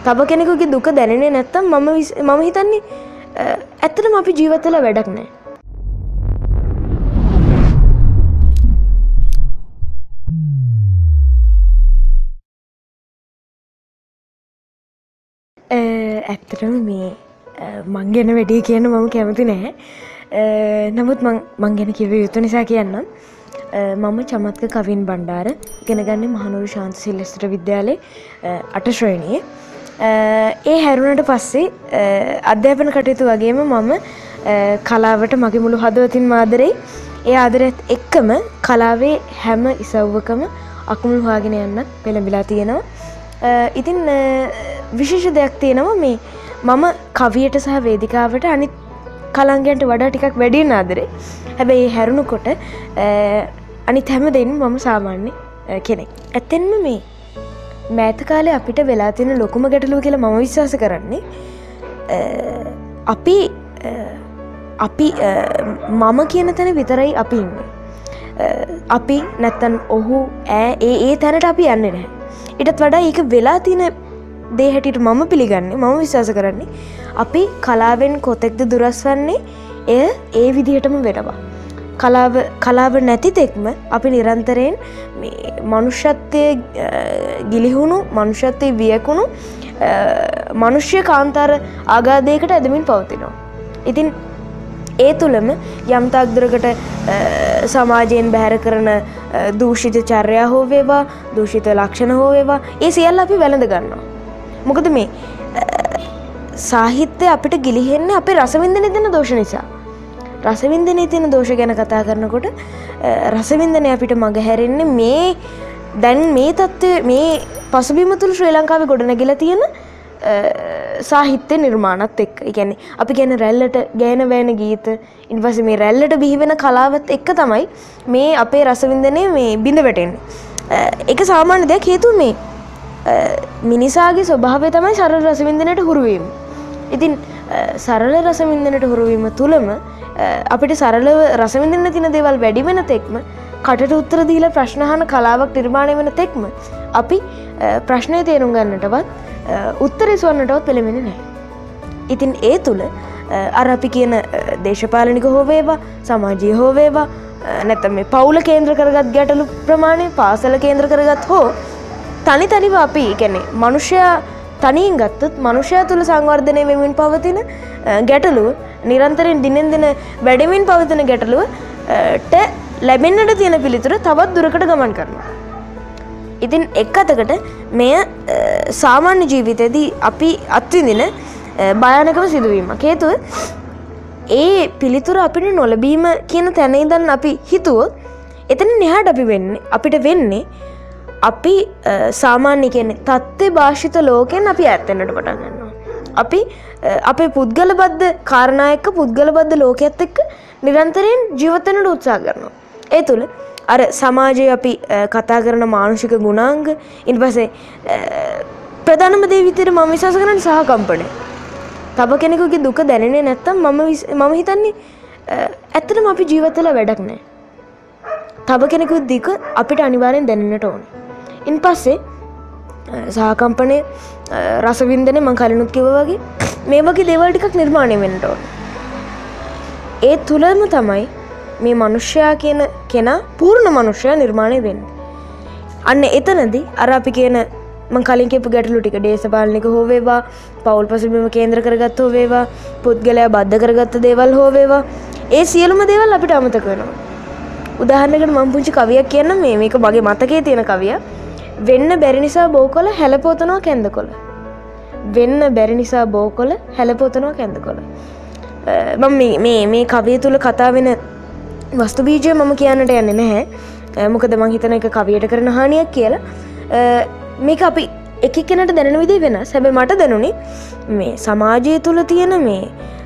තව කෙනෙකුගේ දුක දැනෙන්නේ නැත්තම් මම හිතන්නේ ඇත්තටම අපි ජීවත් වෙලා වැඩක් නැහැ. ඇත්තටම මේ මං ගැන වැඩි කියන්න මම කැමති නැහැ. නමුත් මං ගැන කිව යුතු නිසා කියන්නම්. මම චමත්ක කවින් බණ්ඩාර ඉගෙන ගන්නේ මහනුවර ශාන්ත සිල්වස්තර විද්‍යාලයේ 8 ශ්‍රේණියේ. ඒ හැරුණට පස්සේ අධ්‍යාපන කටයුතු වගේම මම කලාවට මගේ මුළු හදවතින්ම ආදරෙයි. ඒ ආදරයත් එක්කම කලාවේ හැම ඉසව්වකම අකුණු හොයාගෙන යන්නත් පෙළඹිලා තියෙනවා. ඉතින් විශේෂ දෙයක් තියෙනවා මේ මම කවියට සහ වේදිකාවට අනිත් කලාංගයන්ට වඩා ටිකක් වැඩියෙන් ආදරේ. හැබැයි හැරුණකොට අනිත් හැම දෙයින්ම මම සාමාන්‍ය කෙනෙක්. ඇත්තෙන්ම මේ මෑත කාලේ අපිට වෙලා තියෙන ලොකුම ගැටලුව කියලා මම විශ්වාස කරන්නේ අපි මම කියන තැන විතරයි අපි ඉන්නේ. අපි නැත්තම් ඔහු ඒ තැනට අපි යන්නේ නැහැ. ඊටත් වඩා ඒක වෙලා තියෙන දේ හැටියට මම පිළිගන්නේ මම විශ්වාස කරන්නේ අපි කලාවෙන් කොතෙක්ද දුරස් වන්නේ ඒ විදිහටම වෙනවා. කලාව නැති තෙක්ම අපි නිරන්තරයෙන් මේ මනුෂ්‍යත්වයේ ගිලිහුණු මනුෂ්‍යත්වයේ වියකුණු මනුෂ්‍ය කාන්තාර ආගාධයකට ඇදමින් පවතිනවා. ඉතින් ඒ තුළම යම් තාක් දුරකට සමාජයෙන් බැහැර කරන දූෂිත චර්යා හෝ වේවා දූෂිත ලක්ෂණ හෝ වේවා ඒ සියල්ල අපි වැළඳ ගන්නවා. මොකද මේ සාහිත්‍ය අපිට ගිලිහෙන්නේ අපේ රසවින්දනයේ තියෙන දෝෂ නිසා. රසවින්දනයේ තියෙන දෝෂ ගැන කතා කරනකොට රසවින්දනය අපිට මග හැරෙන්නේ මේ දැන් මේ තත්ත්වයේ මේ පසුබිම තුල ශ්‍රී ලංකාවේ ගොඩනැගිලා තියෙන සාහිත්‍ය නිර්මාණත් එක්ක. ඒ කියන්නේ අපි කියන රැල්ලට ගෑන වෑන ගීත ඊට පස්සේ මේ රැල්ලට බිහි වෙන කලාවත් එක්ක තමයි මේ අපේ රසවින්දනය මේ බිඳ වැටෙන්නේ. ඒක සාමාන්‍ය දෙයක්. හේතුව මේ මිනිසාගේ ස්වභාවය තමයි සරල රසවින්දනයට හුරු වීම. ඉතින් සරල රසවින්දනයට හුරු වීම තුලම අපිට සරලව රසවින්දන තියෙන දේවල් වැඩි වෙන තෙක්ම කටට උත්තර දීලා ප්‍රශ්න අහන කලාවක් නිර්මාණය වෙන තෙක්ම අපි ප්‍රශ්නය තේරුම් ගන්නටවත් උත්තරේ සොයන්නටවත් පෙළඹෙන්නේ නැහැ. ඉතින් ඒ තුල අර අපි කියන දේශපාලනික හෝ වේවා සමාජීය හෝ වේවා නැත්නම් මේ පවුල කේන්ද්‍ර කරගත් ගැටලු ප්‍රමාණය පාසල කේන්ද්‍ර කරගත් හෝ තනිව අපි කියන්නේ මිනිසයා තනියෙන් ගත්තොත් මිනිසයා තුල සංවර්ධනය වෙමින් පවතින ගැටලුව නිරන්තරයෙන් දිනෙන් දින වැඩිමින් පවතින ගැටලුවට ලැබෙන්නට තියෙන පිළිතුර තවත් දුරකට ගමන් කරනවා. ඉතින් එක් අතකට මෙය සාමාන්‍ය ජීවිතයේදී අපි අත්විඳින භයානකම සිදුවීමක්. හේතුව ඒ පිළිතුර අපිට නොලැබීම කියන තැන ඉඳන් අපි හිතුවොත් එතන එහාට අපිට වෙන්නේ අපි සාමාන්‍ය කියන්නේ තත්ත්ව භාෂිත ලෝකෙන් අපි ඈත් වෙන්නට පටන් ගන්නවා. අපි අපේ පුද්ගලබද්ධ කාරණා එක්ක පුද්ගලබද්ධ ලෝකයේත් එක්ක නිරන්තරයෙන් ජීවත් වෙන්නට උත්සාහ කරනවා. ඒ තුල අර සමාජයේ අපි කතා කරන මානසික ගුණාංග ඊට පස්සේ ප්‍රධානම දේ විදිහට මම විශ්වාස කරන්නේ සහකම්පණය. තව කෙනෙකුගේ දුක දැනෙන්නේ නැත්තම් මම හිතන්නේ ඇත්තටම අපි ජීවත් වෙලා වැඩක් නැහැ. තව කෙනෙකුගේ දුක අපිට අනිවාර්යෙන් දැනෙන්නට ඕනේ. ඉන් පස්සේ සහකම්පණය රසවින්දනය මම කලිනුත් කිව්වා වගේ මේ වගේ දේවල් ටිකක් නිර්මාණය වෙන්න ඕනේ. ඒ තුලම තමයි මේ මිනිස්සයා කියන කෙනා පූර්ණ මිනිස්සයා නිර්මාණය වෙන්නේ. අන්න එතනදී අර අපි කියන මම කලින් කියපු ගැටලු ටික දේශපාලනික හෝ වේවා පෞල් පසුබිම කේන්ද්‍ර කරගත්ත හෝ වේවා පුද්ගලයා බද්ධ කරගත්ත දේවල් හෝ වේවා ඒ සියලුම දේවල් අපිට අමතක වෙනවා. උදාහරණයකට මම පුංචි කවියක් කියන්නම් මේක මගේ මතකයේ තියෙන කවියක්. වෙන්න බැරි නිසා බෝකොළ හැලපොතනවා කැන්දකොළ. වෙන්න බැරි නිසා බෝකොළ හැලපොතනවා කැන්දකොළ. මම මේ කවිය තුල කතා වෙන වස්තු බීජය මම කියන්නට යන්නේ නැහැ. මොකද මම හිතන එක කවියට කරන හානියක් කියලා. මේක අපි එක එක්කෙනාට දැනෙන විදිහ වෙනස්. හැබැයි මට දැනුනේ මේ සමාජය තුල තියෙන මේ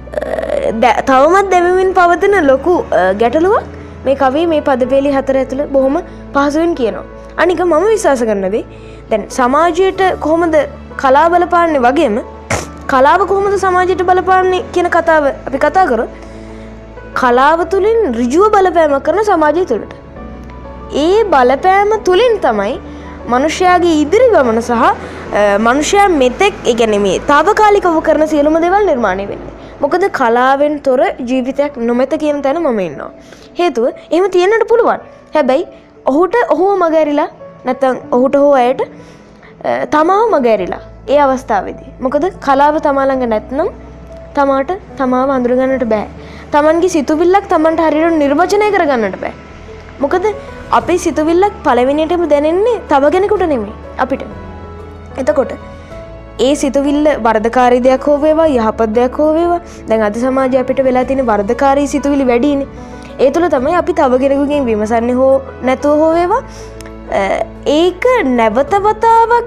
තවමත් දැවෙමින් පවතින ලොකු ගැටලුවක් මේ කවිය මේ පදපේලි හතර ඇතුළේ බොහොම පහසුවෙන් කියනවා. අනික මම විශ්වාස කරන දේ දැන් සමාජයට කොහොමද කලාව බලපාන්නේ වගේම කලාව කොහොමද සමාජයට බලපාන්නේ කියන කතාව අපි කතා කරොත් කලාව තුලින් ඍජුව බලපෑමක් කරන සමාජය තුළට. ඒ බලපෑම තුලින් තමයි මනුෂ්‍යයාගේ ඉදිරි ගමන සහ මනුෂ්‍යයා මෙතෙක් ඒ කියන්නේ මේ తాවකාලිකව කරන සියලුම දේවල් නිර්මාණය වෙන්නේ. මොකද කලාවෙන් තොර ජීවිතයක් නොමැත කියන තැන මම ඉන්නවා. හේතුව එහෙම තියෙන්නට පුළුවන්. හැබැයි ඔහුව මගහැරිලා නැත්නම් ඔහුට හෝ ඇයට තමාව මගහැරිලා ඒ අවස්ථාවේදී. මොකද කලාව තමා ළඟ නැත්නම් තමාට තමාව අඳුරගන්නට බෑ. තමන්ගේ සිතුවිල්ලක් තමන්ට හරියට නිර්වචනය කරගන්නට බෑ. මොකද අපේ සිතුවිල්ලක් පළවෙනියටම දැනෙන්නේ තව කෙනෙකුට නෙමෙයි අපිට. එතකොට ඒ සිතුවිල්ල වර්ධකාරී දෙයක් හෝ වේවා යහපත් දෙයක් හෝ වේවා දැන් අද සමාජයේ අපිට වෙලා තියෙන වර්ධකාරී සිතුවිලි වැඩිනේ. ඒ තුළ තමයි අපි තව කෙනෙකුගෙන් විමසන්නේ හෝ නැතුව හෝ වේවා ඒක නැවත වතාවක්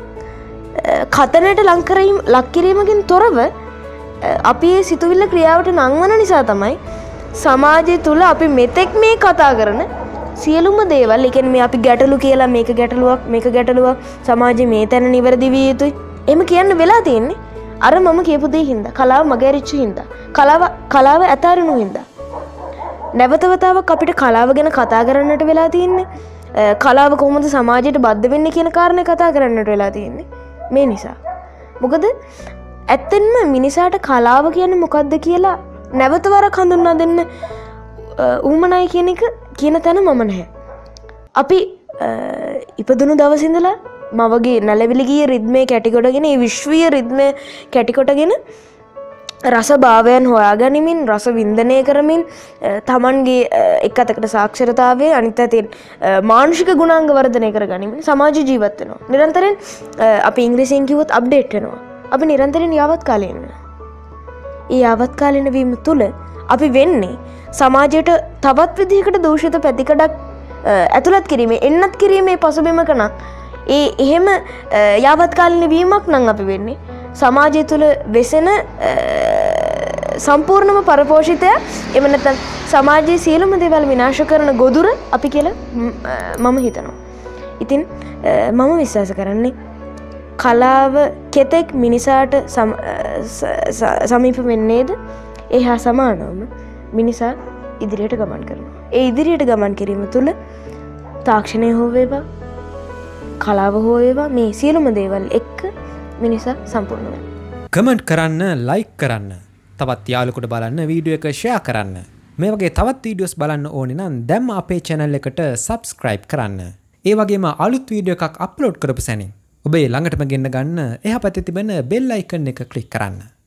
කතනට ලක් කිරීමකින් තොරව අපි ඒ සිතුවිල්ල ක්‍රියාවට නංවන නිසා තමයි සමාජය තුළ අපි මෙතෙක් මේ කතා කරන සියලුම දේවල් ඒ කියන්නේ මේ අපි ගැටලු කියලා මේක ගැටලුවක් සමාජයේ මේ තැන නිවැරදි විය යුතුයි එහෙම කියන්න වෙලා තියෙන්නේ අර මම කියපු දේ හින්දා කලාව මගහැරිච්ච හින්දා කලාව ඇතාරිනු හින්දා නැවත වතාවක් අපිට කලාව ගැන කතා කරන්නට වෙලා තියෙන්නේ කලාව කොහොමද සමාජයට බද්ධ වෙන්නේ කියන කාරණේ කතා කරන්නට වෙලා තියෙන්නේ මේ නිසා මොකද ඇත්තෙන්ම මිනිසාට කලාව කියන්නේ මොකක්ද කියලා නැවත වරක් හඳුන්වා දෙන්න උවමනයි කියන එක කියන තැන මම නැහැ. අපි ඉපදුණු දවසේ ඉඳලා මවගේ නැලවිලි ගිය රිද්මේ කැටිකොටගෙන ඒ විශ්වීය රිද්මේ කැටිකොටගෙන රස භාවයන් හොයාගනිමින් රස වින්දනය කරමින් තමන්ගේ එක් අතකට සාක්ෂරතාවය අනිත් අතින් මානසික ගුණාංග වර්ධනය කරගනිමින් සමාජ ජීවත් වෙනවා. නිරන්තරයෙන් අපි ඉංග්‍රීසියෙන් කිව්වොත් අප්ඩේට් වෙනවා. අපි නිරන්තරයෙන් යාවත් කාලේ ඉන්නවා. ඒ යාවත් කාලින වීම තුළ අපි වෙන්නේ සමාජයට තවත් විදිහකට දූෂිත පැතිකඩක් ඇතුළත් කිරීමේ එන්නත් කිරීමේ පසුබිමක නම් ඒ එහෙම යාවත් කාලින වීමක් නම් අපි වෙන්නේ සමාජය තුළ වෙසෙන සම්පූර්ණම පරපෝෂිතය එම නැත්නම් සමාජයේ සියලුම දේවල් විනාශ කරන ගොදුර අපි කියලා මම හිතනවා. ඉතින් මම විශ්වාස කරන්නේ කලාව කෙතෙක් මිනිසාට සමීප වෙන්නේද ඒ හා සමානවම මිනිසා ඉදිරියට ගමන් කරනවා. ඒ ඉදිරියට ගමන් කිරීම තුළ තාක්ෂණය හෝ වේවා කලාව හෝ වේවා මේ සියලුම දේවල් එක්ක මිනිසා සම්පූර්ණ වෙනවා. කමෙන්ට් කරන්න, ලයික් කරන්න, තවත් යාළුවෙකුට බලන්න වීඩියෝ එක ෂෙයා කරන්න. මේ වගේ තවත් වීඩියෝස් බලන්න ඕනේ නම් දැම්ම අපේ channel එකට subscribe කරන්න. ඒ වගේම අලුත් වීඩියෝ එකක් අප්ලෝඩ් කරපු සැනින් ඔබේ ළඟටම ගෙන්න ගන්න එහා පැත්තේ තිබෙන bell icon එක click කරන්න.